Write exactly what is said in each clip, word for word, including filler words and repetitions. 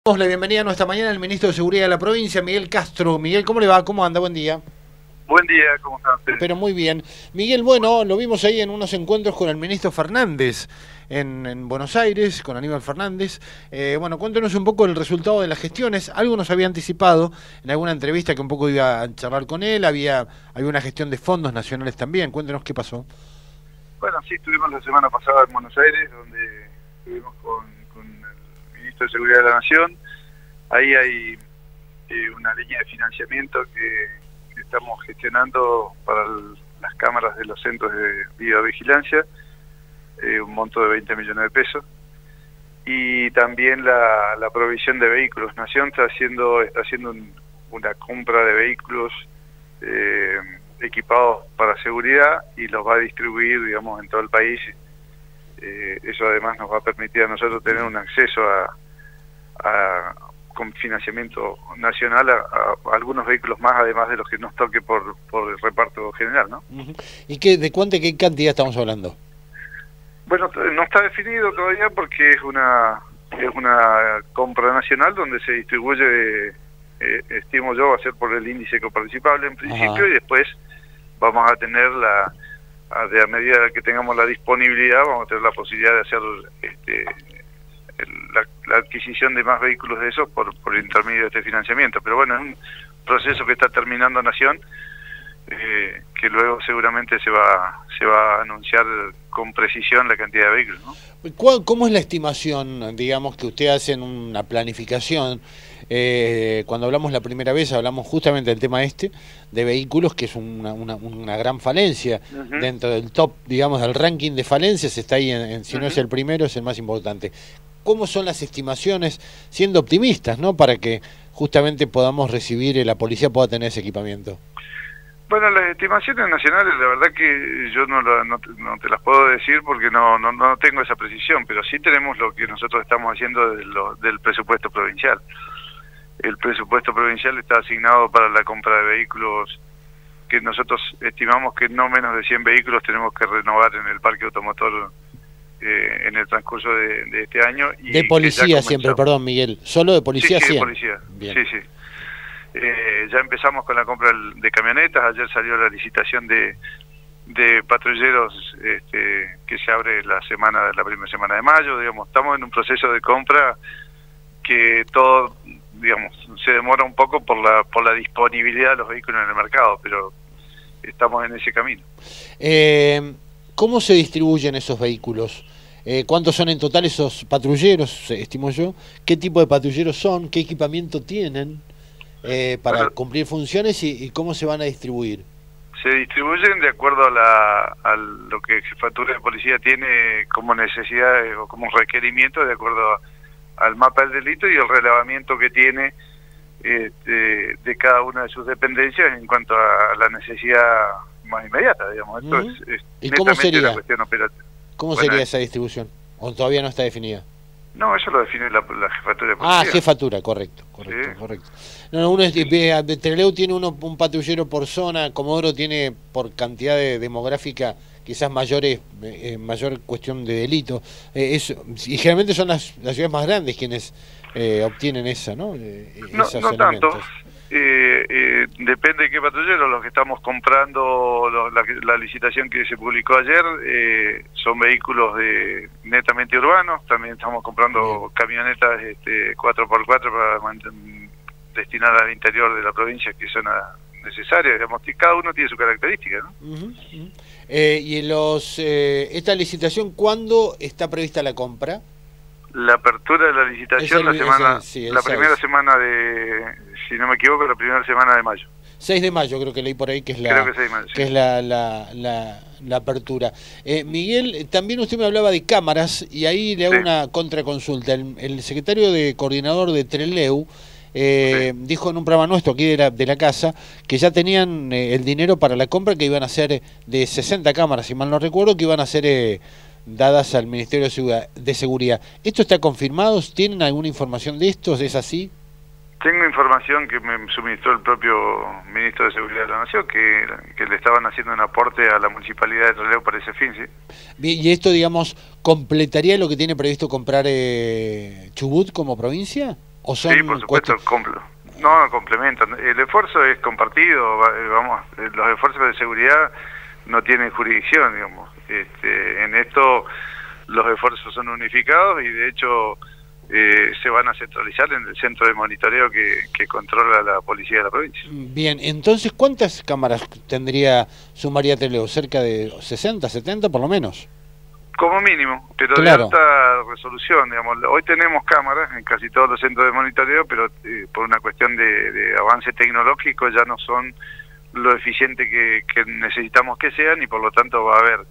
Damos la bienvenida a nuestra mañana al ministro de Seguridad de la provincia, Miguel Castro. Miguel, ¿cómo le va? ¿Cómo anda? Buen día. Buen día, ¿cómo están ustedes? Pero muy bien. Miguel, bueno, lo vimos ahí en unos encuentros con el ministro Fernández en, en Buenos Aires, con Aníbal Fernández. Eh, bueno, cuéntenos un poco el resultado de las gestiones. Algo nos había anticipado en alguna entrevista que un poco iba a charlar con él. Había, había una gestión de fondos nacionales también. Cuéntenos qué pasó. Bueno, sí, estuvimos la semana pasada en Buenos Aires, donde estuvimos con, con el ministro de Seguridad de la Nación. Ahí hay eh, una línea de financiamiento que, que estamos gestionando para el, las cámaras de los centros de videovigilancia, eh, un monto de veinte millones de pesos. Y también la, la provisión de vehículos. Nación está haciendo, está haciendo un, una compra de vehículos eh, equipados para seguridad y los va a distribuir, digamos, en todo el país. Eh, eso además nos va a permitir a nosotros tener un acceso a, a con financiamiento nacional a, a algunos vehículos más, además de los que nos toque por, por el reparto general, ¿no? Uh-huh. ¿Y qué, de cuánto, qué cantidad estamos hablando? Bueno, no está definido todavía porque es una es una compra nacional donde se distribuye, eh, estimo yo, va a ser por el índice coparticipable en principio. Ajá. Y después vamos a tener la, a, de a medida que tengamos la disponibilidad, vamos a tener la posibilidad de hacer este La, la adquisición de más vehículos de esos por, por intermedio de este financiamiento. Pero bueno, es un proceso que está terminando Nación, eh, que luego seguramente se va se va a anunciar con precisión la cantidad de vehículos, ¿no? ¿Cómo es la estimación, digamos, que usted hace en una planificación? Eh, cuando hablamos la primera vez, hablamos justamente del tema este, de vehículos, que es una, una, una gran falencia. Uh-huh. Dentro del top, digamos, del ranking de falencias, está ahí, en, en, si uh-huh. no es el primero, es el más importante. ¿Cómo son las estimaciones, siendo optimistas, ¿no?, para que justamente podamos recibir y la policía pueda tener ese equipamiento? Bueno, las estimaciones nacionales, la verdad que yo no, la, no, te, no te las puedo decir porque no, no no tengo esa precisión, pero sí tenemos lo que nosotros estamos haciendo de lo, del presupuesto provincial. El presupuesto provincial está asignado para la compra de vehículos que nosotros estimamos que no menos de cien vehículos tenemos que renovar en el parque automotor Eh, en el transcurso de, de este año. Y de policía siempre, perdón, Miguel, ¿solo de policía? Sí, sí, cien. De policía. Bien. Sí, sí. Eh, ya empezamos con la compra de camionetas, ayer salió la licitación de de patrulleros este, que se abre la semana la primera semana de mayo, digamos, estamos en un proceso de compra que todo, digamos, se demora un poco por la por la disponibilidad de los vehículos en el mercado, pero estamos en ese camino. Eh... ¿Cómo se distribuyen esos vehículos? Eh, ¿Cuántos son en total esos patrulleros, estimo yo? ¿Qué tipo de patrulleros son? ¿Qué equipamiento tienen eh, para bueno, cumplir funciones y, y cómo se van a distribuir? Se distribuyen de acuerdo a, la, a lo que Jefatura de Policía tiene como necesidades o como requerimiento, de acuerdo a, al mapa del delito y el relevamiento que tiene este, de cada una de sus dependencias en cuanto a la necesidad más inmediata, digamos. Esto uh-huh. es, es ¿Y cómo sería? Una cuestión operativa. ¿Cómo bueno, sería esa distribución? ¿O todavía no está definida? No, eso lo define la, la Jefatura de Policía. Ah, Jefatura, correcto, correcto, ¿sí? Correcto. No, no, uno es, sí. Trelew tiene uno un patrullero por zona, Comodoro tiene por cantidad de demográfica quizás mayores, eh, mayor cuestión de delito. Eh, eso, y generalmente son las, las ciudades más grandes quienes eh, obtienen esa, ¿no? Eh, no, esos no elementos. Tanto. Eh, eh, depende de qué patrullero. Los que estamos comprando, los, la, la licitación que se publicó ayer, eh, son vehículos de netamente urbanos. También estamos comprando Bien. camionetas este, cuatro por cuatro para destinar al interior de la provincia, que son necesarias. Digamos, cada uno tiene su característica, ¿no? Uh-huh, uh-huh. Eh, y los eh, esta licitación, ¿cuándo está prevista la compra? La apertura de la licitación, el, la semana, el, sí, la primera semana de, si no me equivoco, la primera semana de mayo. seis de mayo creo que leí por ahí que es la, creo que seis de mayo, que sí. es la, la, la, la apertura. Eh, Miguel, también usted me hablaba de cámaras y ahí le hago sí. una contraconsulta. El, el secretario de coordinador de Trelew eh, sí. dijo en un programa nuestro aquí de la, de la casa que ya tenían eh, el dinero para la compra, que iban a ser de sesenta cámaras, si mal no recuerdo, que iban a ser eh, dadas al Ministerio de Seguridad. ¿Esto está confirmado? ¿Tienen alguna información de esto? ¿Es así? Tengo información que me suministró el propio Ministro de Seguridad de la Nación, que, que le estaban haciendo un aporte a la Municipalidad de Trelew para ese fin, ¿sí? Bien, ¿y esto, digamos, completaría lo que tiene previsto comprar eh, Chubut como provincia? ¿O son sí, por supuesto, compl- no, complementan. El esfuerzo es compartido, vamos, los esfuerzos de seguridad no tienen jurisdicción, digamos. Este, en esto los esfuerzos son unificados y de hecho eh, se van a centralizar en el centro de monitoreo que, que controla la policía de la provincia. Bien, entonces, ¿cuántas cámaras tendría sumaría Trelew? ¿Cerca de sesenta, setenta por lo menos? Como mínimo, pero claro, de alta resolución, digamos. Hoy tenemos cámaras en casi todos los centros de monitoreo, pero eh, por una cuestión de, de avance tecnológico ya no son lo eficiente que, que necesitamos que sean y por lo tanto va a haber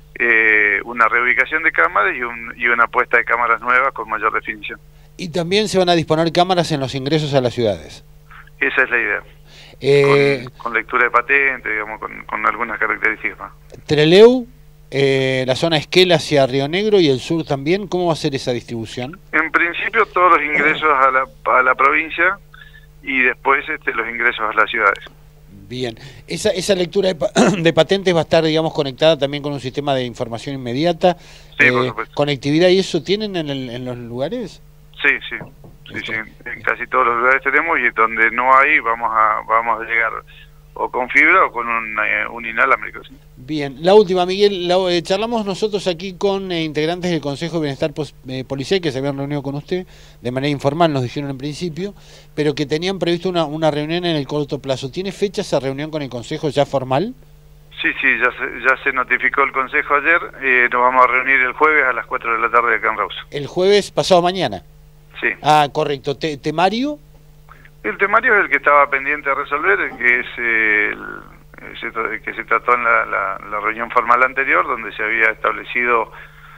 eh, una reubicación de cámaras y, un, y una puesta de cámaras nuevas con mayor definición. Y también se van a disponer cámaras en los ingresos a las ciudades. Esa es la idea. Eh, con, con lectura de patente, digamos, con, con algunas características más. Trelew, eh, la zona Esquel hacia Río Negro y el sur también, ¿cómo va a ser esa distribución? En principio todos los ingresos a la, a la provincia y después este, los ingresos a las ciudades. Bien, esa, esa lectura de, pa de patentes va a estar, digamos, conectada también con un sistema de información inmediata. Sí, eh, por supuesto. ¿Conectividad y eso tienen en, el, en los lugares? Sí, sí, sí, sí, en casi todos los lugares tenemos y donde no hay vamos a vamos a llegar o con fibra o con un, eh, un inalámbrico. ¿Sí? Bien, la última, Miguel, la, eh, charlamos nosotros aquí con eh, integrantes del Consejo de Bienestar Pos eh, Policial que se habían reunido con usted de manera informal, nos dijeron en principio, pero que tenían previsto una, una reunión en el corto plazo. ¿Tiene fecha esa reunión con el Consejo ya formal? Sí, sí, ya se, ya se notificó el Consejo ayer, eh, nos vamos a reunir el jueves a las cuatro de la tarde acá en Rawson. El jueves pasado mañana. Sí. Ah, correcto. ¿Te ¿Temario? El temario es el que estaba pendiente de resolver, que es eh, el, el que se trató en la, la, la reunión formal anterior, donde se había establecido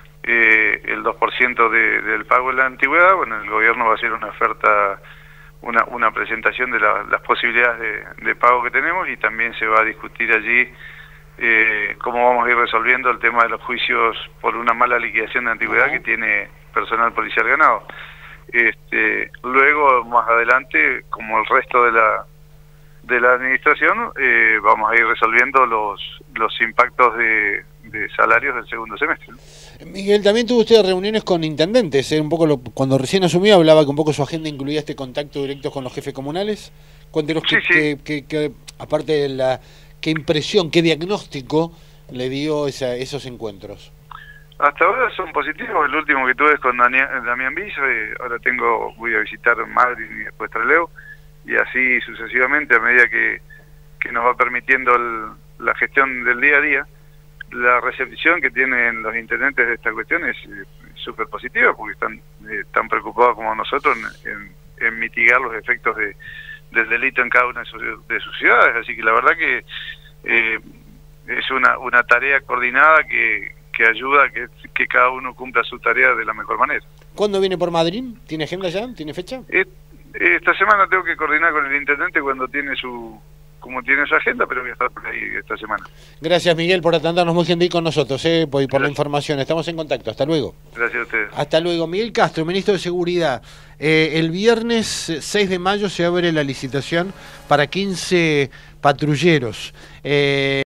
eh, el dos por ciento de, del pago de la antigüedad. Bueno, el gobierno va a hacer una oferta, una, una presentación de la, las posibilidades de, de pago que tenemos y también se va a discutir allí eh, cómo vamos a ir resolviendo el tema de los juicios por una mala liquidación de antigüedad que tiene personal policial ganado. Este, luego, más adelante, como el resto de la de la administración, eh, vamos a ir resolviendo los los impactos de, de salarios del segundo semestre, ¿no? Miguel, también tuvo usted reuniones con intendentes, ¿eh? Un poco lo, cuando recién asumió hablaba que un poco su agenda incluía este contacto directo con los jefes comunales. Cuéntenos sí, que, sí. Que, que, que, aparte de la qué impresión, qué diagnóstico le dio esa, esos encuentros. Hasta ahora son positivos. El último que tuve es con Damián Biso, y ahora tengo voy a visitar Madrid y después Trelew, y así sucesivamente a medida que, que nos va permitiendo el, la gestión del día a día. La recepción que tienen los intendentes de esta cuestión es súper positiva, porque están eh, tan preocupados como nosotros en, en, en mitigar los efectos de, del delito en cada una de sus, de sus ciudades. Así que la verdad que eh, es una, una tarea coordinada que que ayuda a que, que cada uno cumpla su tarea de la mejor manera. ¿Cuándo viene por Madrid? ¿Tiene agenda ya? ¿Tiene fecha? Esta semana tengo que coordinar con el intendente cuando tiene su como tiene su agenda, pero voy a estar por ahí esta semana. Gracias, Miguel, por atendernos muy gentil con nosotros, eh, por, por la información. Estamos en contacto. Hasta luego. Gracias a ustedes. Hasta luego. Miguel Castro, ministro de Seguridad. Eh, el viernes seis de mayo se abre la licitación para quince patrulleros. Eh,